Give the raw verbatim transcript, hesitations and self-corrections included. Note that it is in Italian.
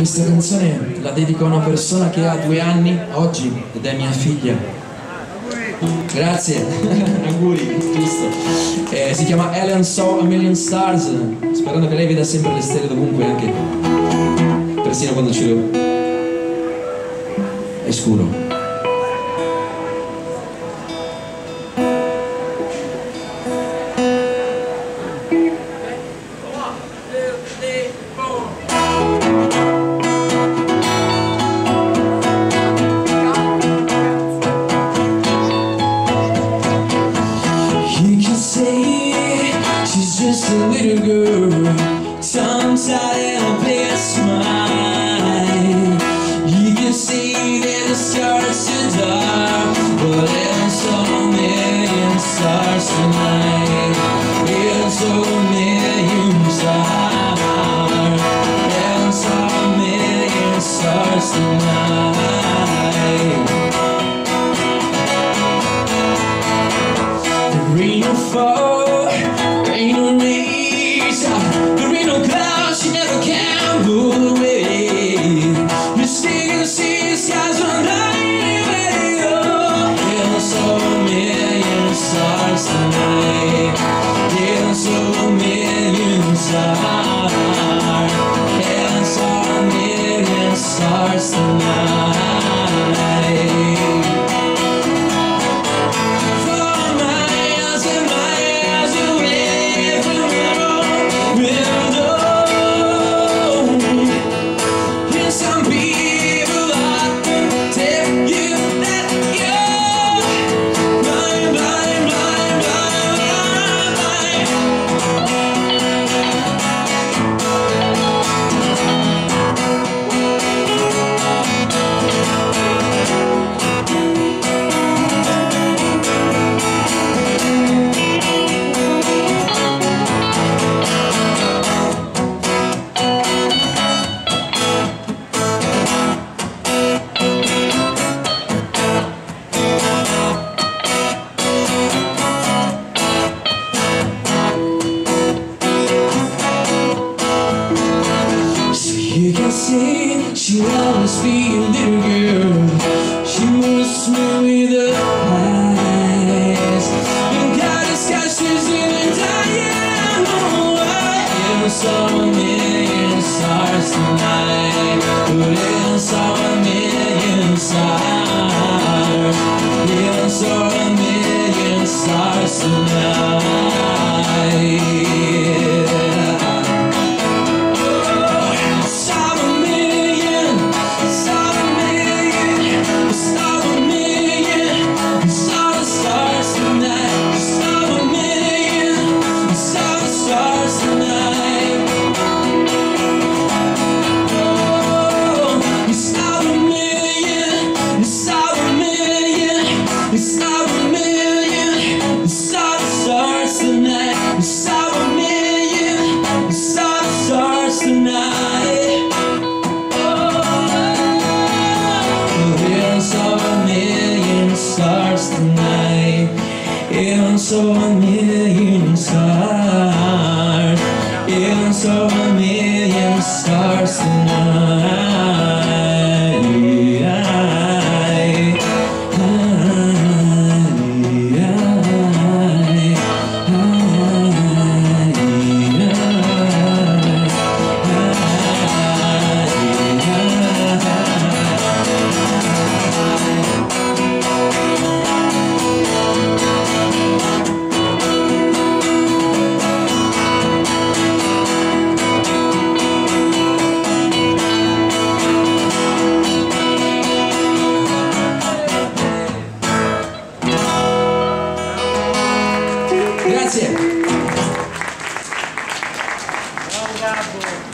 Questa canzone la dedico a una persona che ha due anni oggi ed è mia figlia. Grazie, auguri, giusto. Eh, si chiama Helen Saw a Million Stars, sperando che lei veda sempre le stelle dovunque, anche persino quando il cielo è scuro. Just a little girl, tongue-tied and a big smile. You can see that the stars are dark, but there's so many stars tonight. There's so many stars. There's so many stars tonight. The rain will fall. Ain't no race, there ain't no clouds, you never can blow away. You're still gonna see the skies on high, there's so many stars tonight. There's so many stars. There's so many stars tonight. She'll always be a little girl. She moves smooth with her eyes. And God is got she's in and dying. There's so many stars tonight. There's so many stars. There's so many stars tonight. In so million stars, in so million stars tonight. Grazie. Bravo Dabbo.